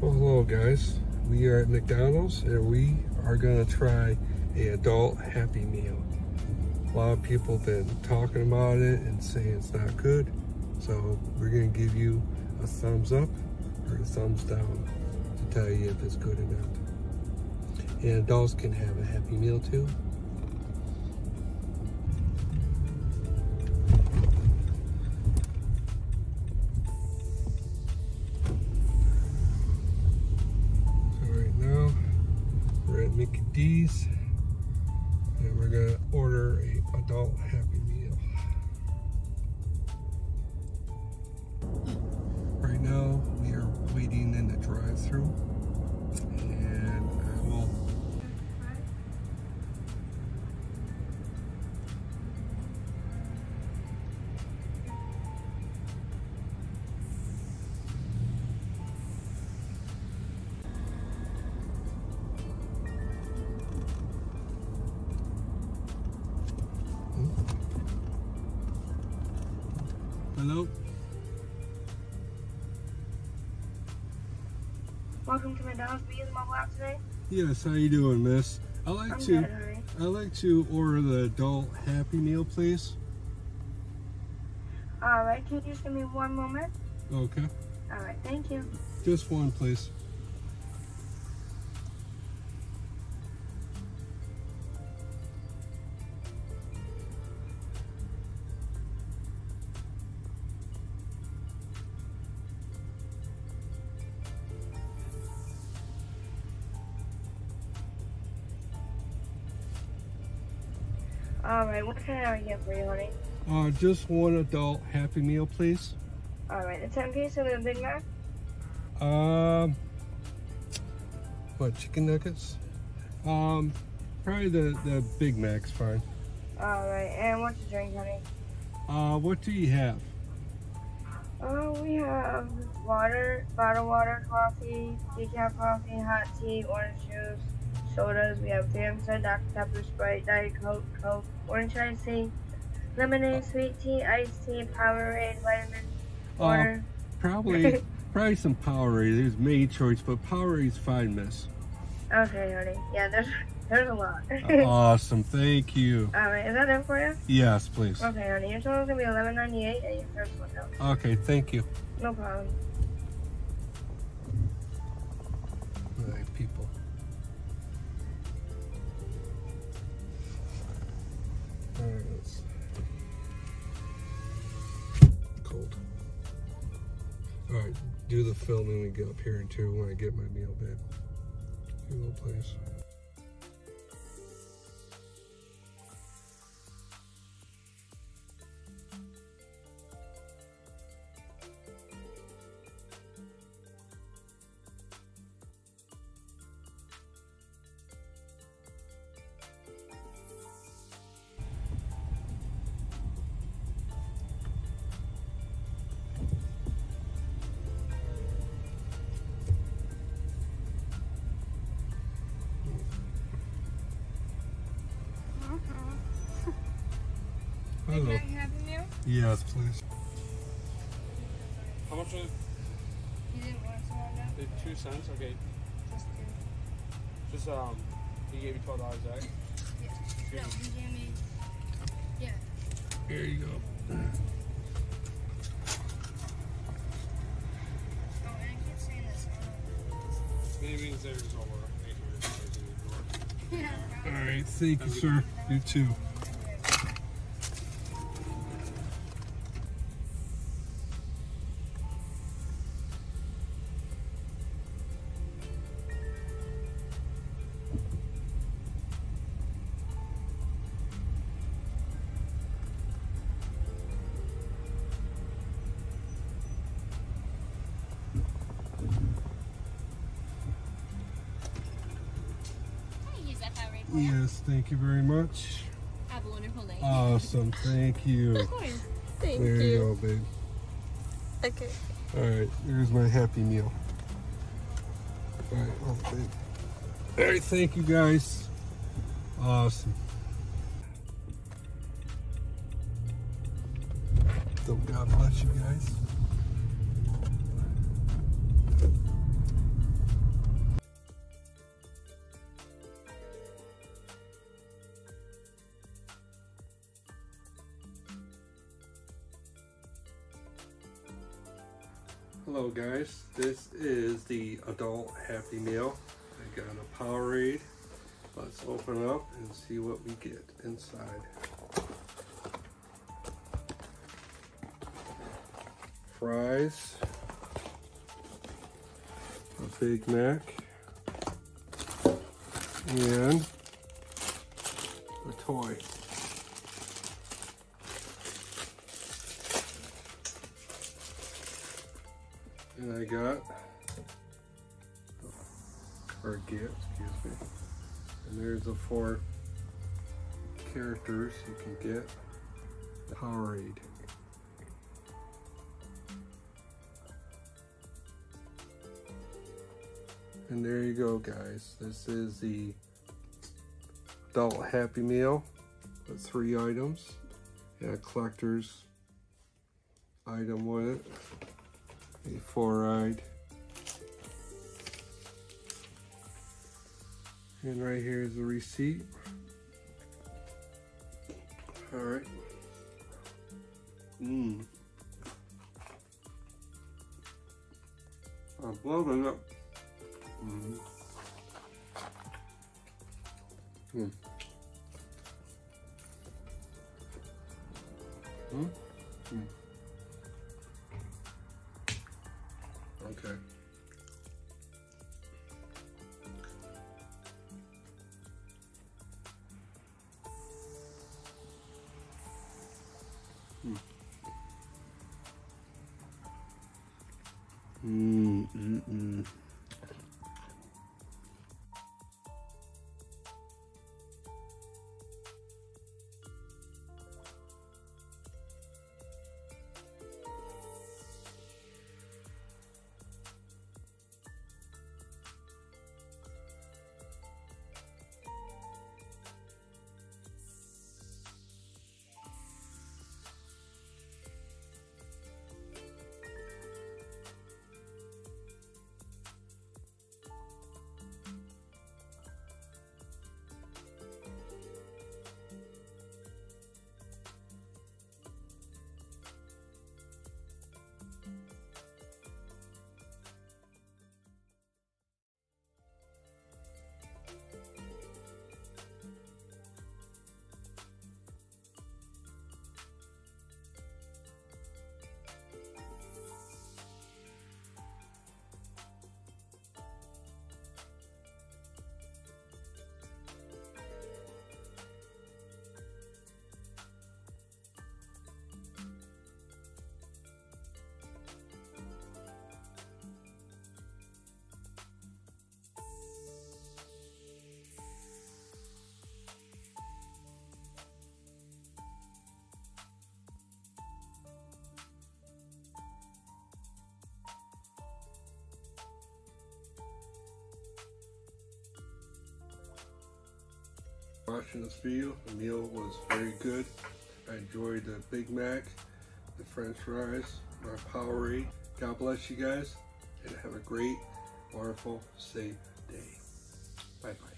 Well, hello guys. We are at McDonald's and we are gonna try an adult Happy Meal. A lot of people have been talking about it and saying it's not good. So we're gonna give you a thumbs up or a thumbs down to tell you if it's good or not. And adults can have a Happy Meal too. We're at Mickey D's and we're gonna order a adult Happy Meal. Right now we are waiting in the drive-thru and I will Hello? Welcome to McDonald's. We use the mobile app today. Yes, how you doing, miss? I like to order the adult Happy Meal, please. Alright, can you just give me one moment? Okay. Alright, thank you. Just one, please. Alright, what can I get for you, honey? Just one adult Happy Meal, please. Alright, the 10-piece and the Big Mac? What, chicken nuggets? Probably the Big Mac's fine. Alright, and what's the drink, honey? What do you have? We have water, bottled water, coffee, decaf coffee, hot tea, orange juice, sodas. We have Fanta, Dr. Pepper, Sprite, Diet Coke, Coke, orange iced tea, lemonade, sweet tea, iced tea, Powerade, vitamin, water. Probably some Powerade. There's many choice, but Powerade's fine, miss. Okay, honey. Yeah, there's a lot. Awesome, thank you. Alright, is that it for you? Yes, please. Okay, honey. Your total's gonna be $11.98 and your first one now. Okay, thank you. No problem. Alright, people. Alright, let's... Cold. Alright, do the filming when we get up here and too when I get my meal, babe. You will, please. Big Mac Happy Meal? Yes, please. How much was it? You didn't want some on that? 2 cents? Okay. Just two. Just, he gave you $12, right? Yeah. No, he gave me... Yeah. Here you go. Oh, and I keep saying this. Maybe means there's over. Yeah. Alright, thank you, sir. You too. Yes, thank you very much. Have a wonderful day. Awesome, thank you. Of course. Thank there you go, babe. Okay. Alright, here's my Happy Meal. Alright, okay. Alright, thank you guys. Awesome. So God bless you guys. Hello guys, this is the adult Happy Meal. I got a Powerade. Let's open up and see what we get inside. Fries, a Big Mac, and a toy. And I got, or get, excuse me. And there's the 4 characters you can get. Powerade. And there you go, guys. This is the adult Happy Meal with 3 items. Yeah, collector's item with it. A 4-eyed. And right here is the receipt. All right. I'm loving it. Okay. Watching this video, the meal was very good. I enjoyed the Big Mac, the French fries, my Powerade. God bless you guys, and have a great, wonderful, safe day. Bye-bye.